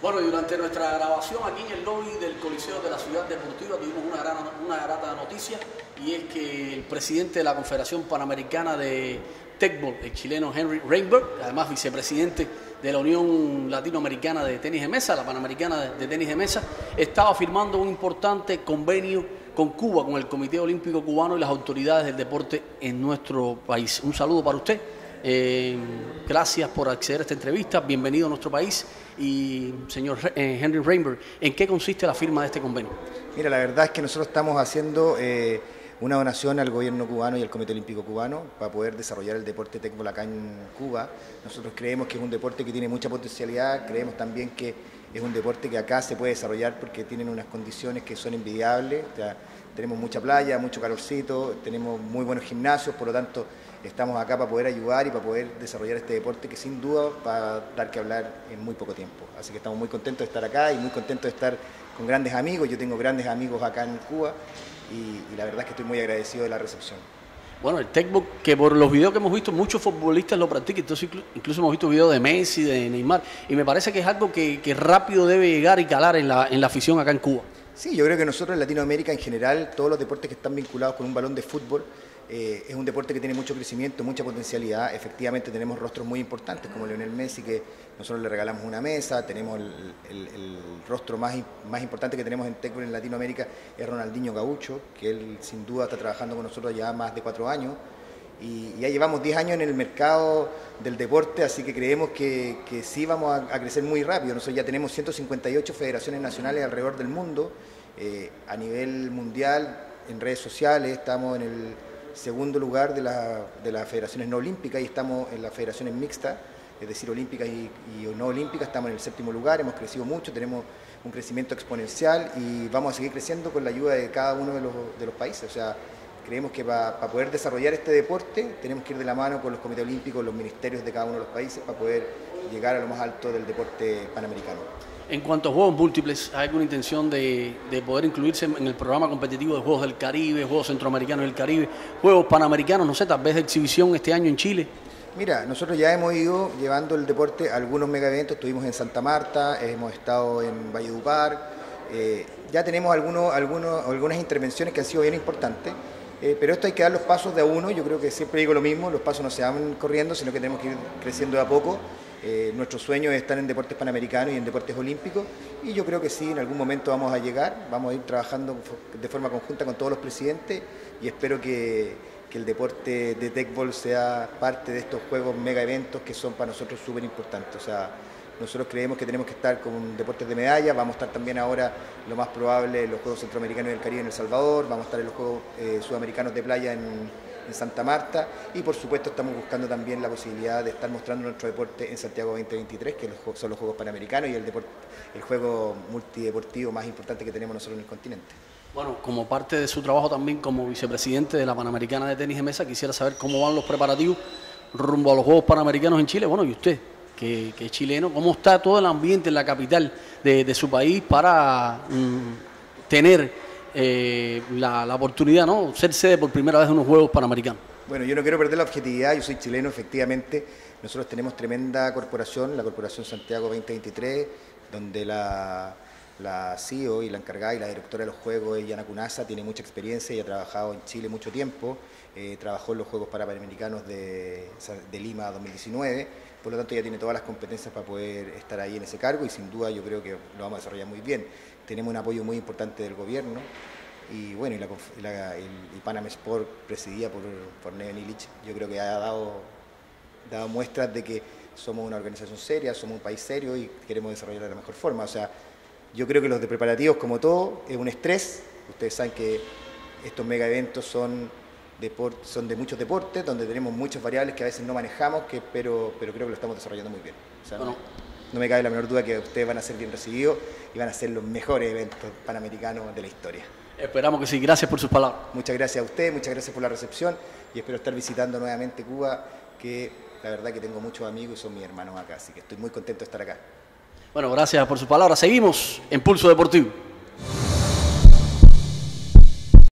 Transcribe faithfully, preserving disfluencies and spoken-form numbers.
Bueno, y durante nuestra grabación aquí en el lobby del Coliseo de la Ciudad Deportiva tuvimos una, gran, una grata noticia, y es que el presidente de la Confederación Panamericana de Tecbol, el chileno Henry Reinberg, además vicepresidente de la Unión Latinoamericana de Tenis de Mesa, la Panamericana de, de Tenis de Mesa, estaba firmando un importante convenio con Cuba, con el Comité Olímpico Cubano y las autoridades del deporte en nuestro país. Un saludo para usted. Eh, gracias por acceder a esta entrevista, bienvenido a nuestro país. Y señor eh, Henry Reinberg, ¿en qué consiste la firma de este convenio? Mira, la verdad es que nosotros estamos haciendo eh, una donación al gobierno cubano y al Comité Olímpico Cubano para poder desarrollar el deporte tecbol acá en Cuba. Nosotros creemos que es un deporte que tiene mucha potencialidad, creemos también que es un deporte que acá se puede desarrollar porque tienen unas condiciones que son envidiables. O sea, tenemos mucha playa, mucho calorcito, tenemos muy buenos gimnasios, por lo tanto estamos acá para poder ayudar y para poder desarrollar este deporte que sin duda va a dar que hablar en muy poco tiempo. Así que estamos muy contentos de estar acá y muy contentos de estar con grandes amigos. Yo tengo grandes amigos acá en Cuba y, y la verdad es que estoy muy agradecido de la recepción. Bueno, el tecbol, que por los videos que hemos visto, muchos futbolistas lo practican, entonces incluso hemos visto videos de Messi, de Neymar, y me parece que es algo que, que rápido debe llegar y calar en la, en la afición acá en Cuba. Sí, yo creo que nosotros en Latinoamérica en general, todos los deportes que están vinculados con un balón de fútbol, eh, es un deporte que tiene mucho crecimiento, mucha potencialidad. Efectivamente tenemos rostros muy importantes como Lionel Messi, que nosotros le regalamos una mesa, tenemos el, el, el rostro más, más importante que tenemos en tecbol en Latinoamérica es Ronaldinho Gaucho, que él sin duda está trabajando con nosotros ya más de cuatro años. Y ya llevamos diez años en el mercado del deporte, así que creemos que, que sí vamos a, a crecer muy rápido. Nosotros ya tenemos ciento cincuenta y ocho federaciones nacionales alrededor del mundo. Eh, a nivel mundial, en redes sociales, estamos en el segundo lugar de, la, de las federaciones no olímpicas y estamos en las federaciones mixtas, es decir, olímpicas y, y no olímpicas, estamos en el séptimo lugar, hemos crecido mucho, tenemos un crecimiento exponencial y vamos a seguir creciendo con la ayuda de cada uno de los, de los países. O sea, creemos que para pa poder desarrollar este deporte tenemos que ir de la mano con los comités olímpicos, los ministerios de cada uno de los países para poder llegar a lo más alto del deporte panamericano. En cuanto a juegos múltiples, ¿hay alguna intención de, de poder incluirse en el programa competitivo de Juegos del Caribe, Juegos Centroamericanos del Caribe, Juegos Panamericanos, no sé, tal vez de exhibición este año en Chile? Mira, nosotros ya hemos ido llevando el deporte a algunos mega eventos, estuvimos en Santa Marta, hemos estado en Valledupar, eh, ya tenemos algunos, algunos, algunas intervenciones que han sido bien importantes. Eh, pero esto hay que dar los pasos de a uno. Yo creo que siempre digo lo mismo, los pasos no se van corriendo, sino que tenemos que ir creciendo de a poco. Eh, nuestros sueños están en deportes panamericanos y en deportes olímpicos, y yo creo que sí, en algún momento vamos a llegar, vamos a ir trabajando de forma conjunta con todos los presidentes, y espero que, que el deporte de tecbol sea parte de estos juegos mega eventos que son para nosotros súper importantes. O sea, nosotros creemos que tenemos que estar con deportes de medalla, vamos a estar también ahora, lo más probable, en los Juegos Centroamericanos y del Caribe en El Salvador, vamos a estar en los Juegos eh, Sudamericanos de Playa en, en Santa Marta, y por supuesto estamos buscando también la posibilidad de estar mostrando nuestro deporte en Santiago veinte veintitrés, que son los Juegos Panamericanos y el, deporte, el juego multideportivo más importante que tenemos nosotros en el continente. Bueno, como parte de su trabajo también como vicepresidente de la Panamericana de Tenis de Mesa, quisiera saber cómo van los preparativos rumbo a los Juegos Panamericanos en Chile. Bueno, y usted, que, que es chileno, ¿cómo está todo el ambiente en la capital de, de su país para mm, tener eh, la, la oportunidad, ¿no?, ser sede por primera vez de unos Juegos Panamericanos? Bueno, yo no quiero perder la objetividad, yo soy chileno, efectivamente. Nosotros tenemos tremenda corporación, la Corporación Santiago veinte veintitrés, donde la, la C E O y la encargada y la directora de los Juegos es Yana Cunasa, tiene mucha experiencia y ha trabajado en Chile mucho tiempo, eh, trabajó en los Juegos Panamericanos de, de Lima dos mil diecinueve, por lo tanto ya tiene todas las competencias para poder estar ahí en ese cargo y sin duda yo creo que lo vamos a desarrollar muy bien. Tenemos un apoyo muy importante del gobierno. Y bueno, y, la, y, la, y Panam Sport, presidida por, por Neven Illich, yo creo que ha dado, dado muestras de que somos una organización seria, somos un país serio y queremos desarrollarlo de la mejor forma. O sea, yo creo que los de preparativos, como todo, es un estrés. Ustedes saben que estos mega eventos son, deport, son de muchos deportes, donde tenemos muchas variables que a veces no manejamos, que, pero, pero creo que lo estamos desarrollando muy bien. O sea, bueno, no, no me cabe la menor duda que ustedes van a ser bien recibidos y van a ser los mejores eventos panamericanos de la historia. Esperamos que sí. Gracias por sus palabras. Muchas gracias a usted, muchas gracias por la recepción y espero estar visitando nuevamente Cuba, que la verdad que tengo muchos amigos y son mis hermanos acá, así que estoy muy contento de estar acá. Bueno, gracias por sus palabras. Seguimos en Pulso Deportivo.